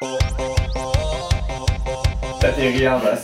T'atterris en basse.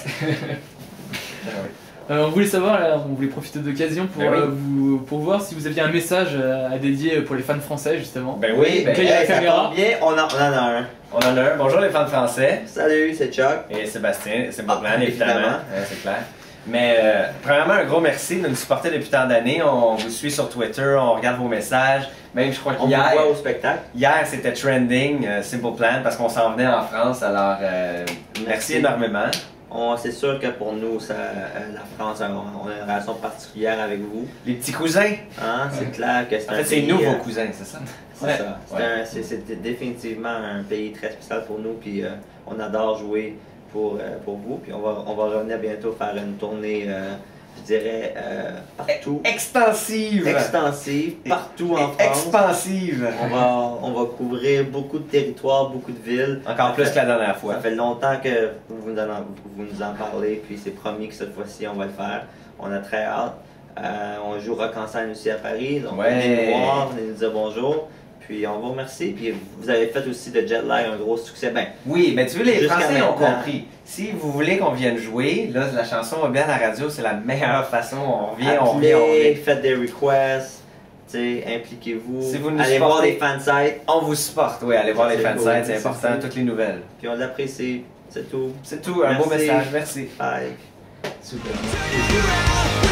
On voulait savoir, là, on voulait profiter de l'occasion pour voir si vous aviez un message à dédier pour les fans français justement. Ben oui, Donc là, il y a la ça caméra. tombe bien, on en a un. On en a un. Bonjour les fans français. Salut, c'est Chuck. Et Sébastien, c'est mon plan, évidemment. évidemment. C'est clair. Mais premièrement, un gros merci de nous supporter depuis tant d'années. On vous suit sur Twitter, on regarde vos messages. Même, je crois On vous qu'hier, voit au spectacle. hier c'était trending, Simple Plan, parce qu'on s'en venait en France. Alors, merci énormément. C'est sûr que pour nous, la France, on a une relation particulière avec vous. Les petits cousins. Hein? C'est clair que c'est En un fait, c'est pays, nous vos cousins, c'est ça? C'est Ouais. ça. C'est définitivement un pays très spécial pour nous, puis on adore jouer pour vous. Puis on va revenir bientôt faire une tournée, je dirais, partout. Extensive. Extensive, partout en France. Expansive. On va couvrir beaucoup de territoires, beaucoup de villes. Encore plus que la dernière fois. Ça fait longtemps que vous nous en parlez, puis c'est promis que cette fois-ci on va le faire. On a très hâte. On joue Rock en scène aussi à Paris, donc venez nous voir, venez nous dire bonjour. Puis on vous remercie. Puis vous avez fait aussi de Jetlag un gros succès. Ben, oui, mais tu veux, les Français ont maintenant. compris. Si vous voulez qu'on vienne jouer, là, la chanson va bien à la radio, c'est la meilleure façon. On revient. Faites des requests, impliquez-vous. Si vous nous allez voir supportez, les fansites. On vous supporte, oui, allez voir les C'est fansites, cool, c'est important, cool. toutes les nouvelles. Puis on l'apprécie. C'est tout. C'est tout, un beau Merci. message, merci. Bye. Super. Turn it around.